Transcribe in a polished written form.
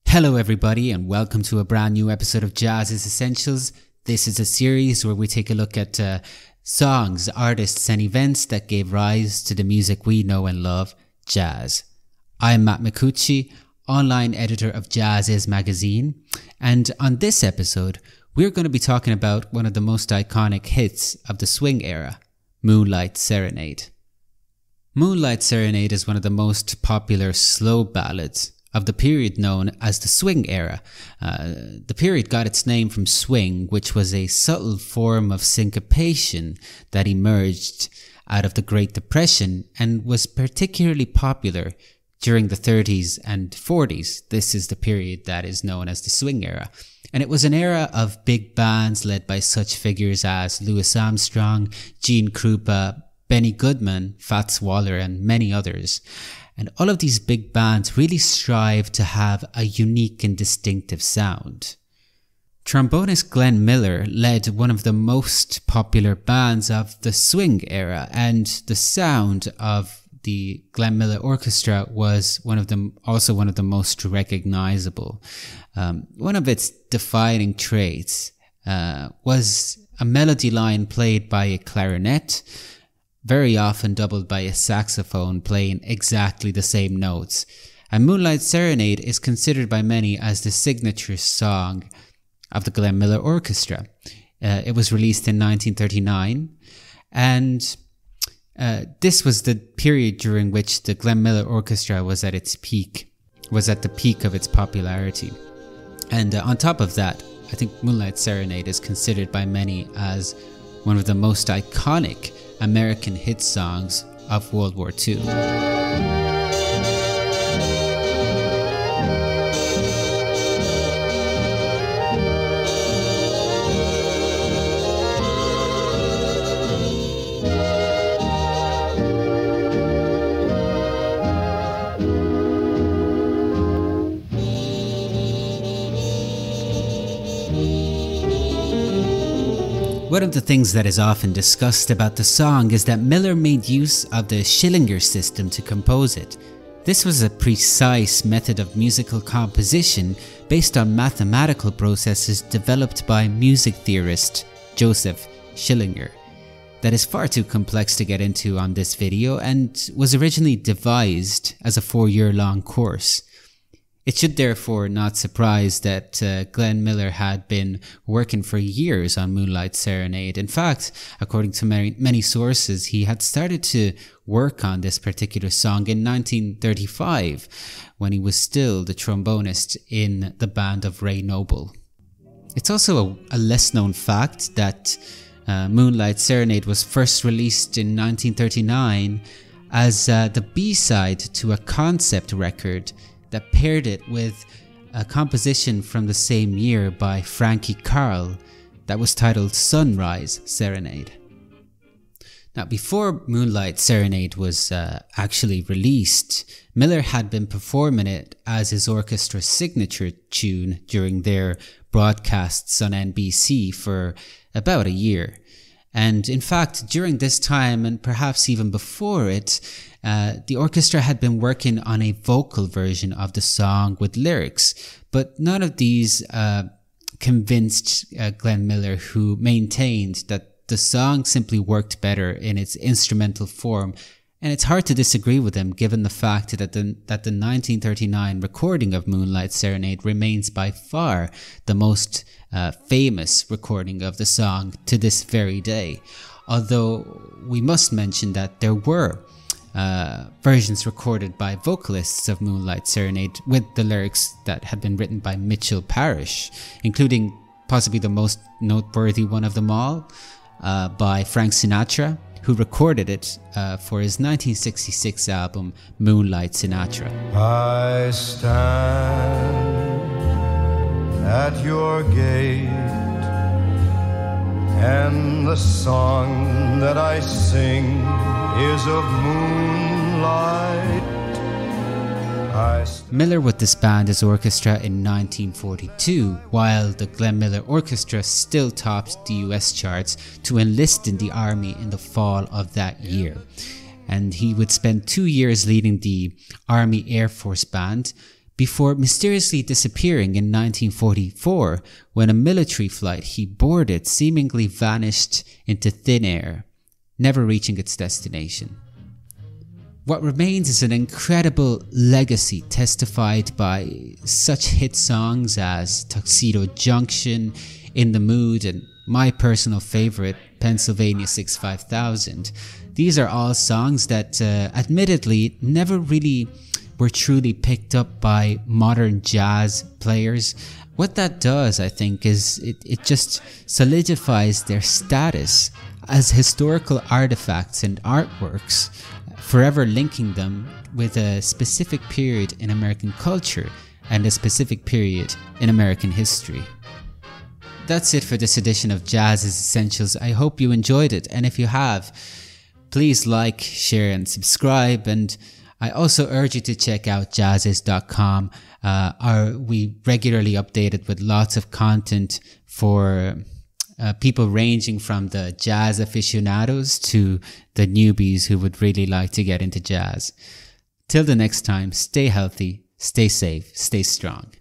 Hello everybody and welcome to a brand new episode of JAZZIZ Essentials. This is a series where we take a look at songs, artists and events that gave rise to the music we know and love, jazz. I'm Matt Micucci, online editor of JAZZIZ magazine, and on this episode we're going to be talking about one of the most iconic hits of the swing era, Moonlight Serenade. Moonlight Serenade is one of the most popular slow ballads of the period known as the swing era. The period got its name from swing, which was a subtle form of syncopation that emerged out of the Great Depression and was particularly popular during the 30s and 40s. This is the period that is known as the swing era. And it was an era of big bands led by such figures as Louis Armstrong, Gene Krupa, Benny Goodman, Fats Waller and many others. And all of these big bands really strive to have a unique and distinctive sound. Trombonist Glenn Miller led one of the most popular bands of the swing era, and the sound of the Glenn Miller Orchestra was also one of the most recognizable. One of its defining traits was a melody line played by a clarinet, very often doubled by a saxophone playing exactly the same notes. And Moonlight Serenade is considered by many as the signature song of the Glenn Miller Orchestra. It was released in 1939, and this was the period during which the Glenn Miller Orchestra was at the peak of its popularity. And on top of that, I think Moonlight Serenade is considered by many as one of the most iconic American hit songs of World War II. One of the things that is often discussed about the song is that Miller made use of the Schillinger system to compose it. This was a precise method of musical composition based on mathematical processes developed by music theorist Joseph Schillinger. That is far too complex to get into on this video and was originally devised as a 4-year-long course. It should therefore not surprise that Glenn Miller had been working for years on Moonlight Serenade. In fact, according to many sources, he had started to work on this particular song in 1935 when he was still the trombonist in the band of Ray Noble. It's also a less known fact that Moonlight Serenade was first released in 1939 as the B-side to a concept record that paired it with a composition from the same year by Frankie Carl that was titled Sunrise Serenade. Now, before Moonlight Serenade was actually released, Miller had been performing it as his orchestra's signature tune during their broadcasts on NBC for about a year. And in fact, during this time, and perhaps even before it, the orchestra had been working on a vocal version of the song with lyrics, but none of these convinced Glenn Miller, who maintained that the song simply worked better in its instrumental form. And it's hard to disagree with him given the fact that the 1939 recording of Moonlight Serenade remains by far the most famous recording of the song to this very day. Although we must mention that there were versions recorded by vocalists of Moonlight Serenade with the lyrics that had been written by Mitchell Parish, including possibly the most noteworthy one of them all, by Frank Sinatra, who recorded it for his 1966 album Moonlight Sinatra. I stand at your gate, and the song that I sing is of moonlight. Miller would disband his orchestra in 1942, while the Glenn Miller Orchestra still topped the US charts, to enlist in the army in the fall of that year. And he would spend 2 years leading the Army Air Force Band before mysteriously disappearing in 1944 when a military flight he boarded seemingly vanished into thin air, never reaching its destination. What remains is an incredible legacy testified by such hit songs as Tuxedo Junction, In the Mood, and my personal favorite, Pennsylvania 65000. These are all songs that admittedly never really were truly picked up by modern jazz players. What that does, I think, is it just solidifies their status as historical artifacts and artworks, forever linking them with a specific period in American culture and a specific period in American history. That's it for this edition of JAZZIZ Essentials. I hope you enjoyed it, and if you have, please like, share and subscribe. And I also urge you to check out jazziz.com. We regularly update it with lots of content for people ranging from the jazz aficionados to the newbies who would really like to get into jazz. Till the next time, stay healthy, stay safe, stay strong.